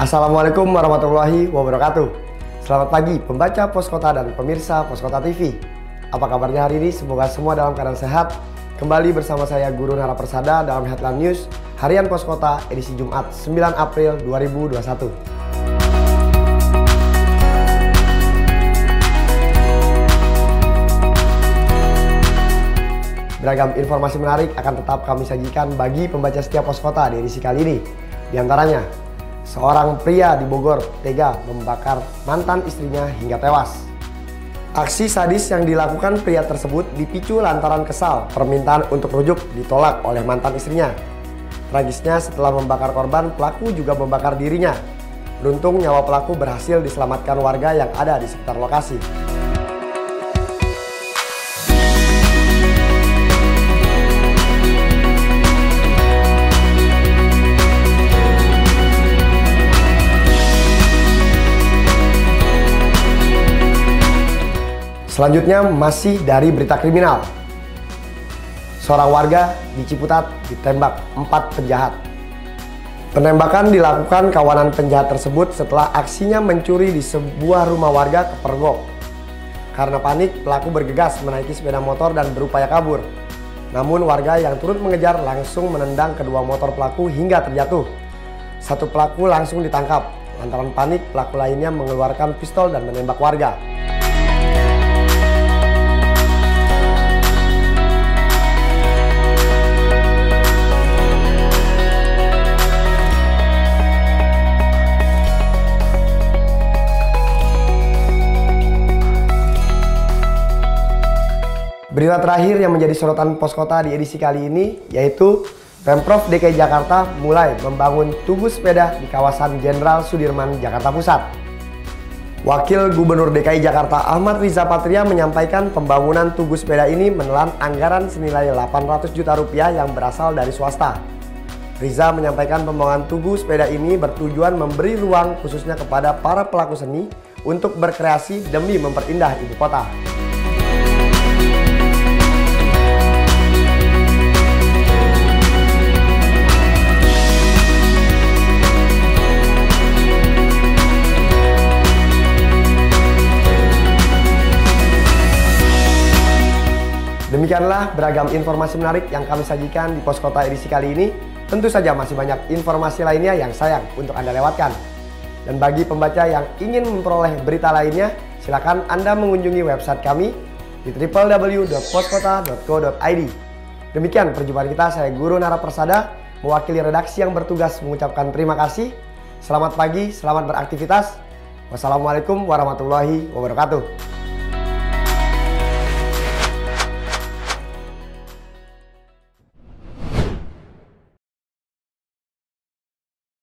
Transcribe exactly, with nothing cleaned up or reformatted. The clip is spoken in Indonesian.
Assalamualaikum warahmatullahi wabarakatuh. Selamat pagi pembaca Pos Kota dan pemirsa Pos Kota T V. Apa kabarnya hari ini? Semoga semua dalam keadaan sehat. Kembali bersama saya Guru Nara Persada dalam Headline News Harian Pos Kota edisi Jumat sembilan April dua ribu dua puluh satu. Beragam informasi menarik akan tetap kami sajikan bagi pembaca setiap Pos Kota di edisi kali ini. Di antaranya, seorang pria di Bogor tega membakar mantan istrinya hingga tewas. Aksi sadis yang dilakukan pria tersebut dipicu lantaran kesal permintaan untuk rujuk ditolak oleh mantan istrinya. Tragisnya, setelah membakar korban, pelaku juga membakar dirinya. Beruntung nyawa pelaku berhasil diselamatkan warga yang ada di sekitar lokasi. Selanjutnya masih dari berita kriminal. Seorang warga di Ciputat ditembak empat penjahat. Penembakan dilakukan kawanan penjahat tersebut setelah aksinya mencuri di sebuah rumah warga kepergok. Karena panik, pelaku bergegas menaiki sepeda motor dan berupaya kabur. Namun warga yang turut mengejar langsung menendang kedua motor pelaku hingga terjatuh. Satu pelaku langsung ditangkap. Lantaran panik, pelaku lainnya mengeluarkan pistol dan menembak warga. Berita terakhir yang menjadi sorotan Pos Kota di edisi kali ini yaitu Pemprov D K I Jakarta mulai membangun tugu sepeda di kawasan Jenderal Sudirman, Jakarta Pusat. Wakil Gubernur D K I Jakarta Ahmad Riza Patria menyampaikan pembangunan tugu sepeda ini menelan anggaran senilai delapan ratus juta rupiah yang berasal dari swasta. Riza menyampaikan pembangunan tugu sepeda ini bertujuan memberi ruang khususnya kepada para pelaku seni untuk berkreasi demi memperindah ibu kota. Demikianlah beragam informasi menarik yang kami sajikan di Pos Kota edisi kali ini. Tentu saja masih banyak informasi lainnya yang sayang untuk Anda lewatkan. Dan bagi pembaca yang ingin memperoleh berita lainnya, silakan Anda mengunjungi website kami di w w w dot poskota dot co dot i d. Demikian perjumpaan kita, saya Guru Nara Persada, mewakili redaksi yang bertugas mengucapkan terima kasih. Selamat pagi, selamat beraktivitas. Wassalamualaikum warahmatullahi wabarakatuh.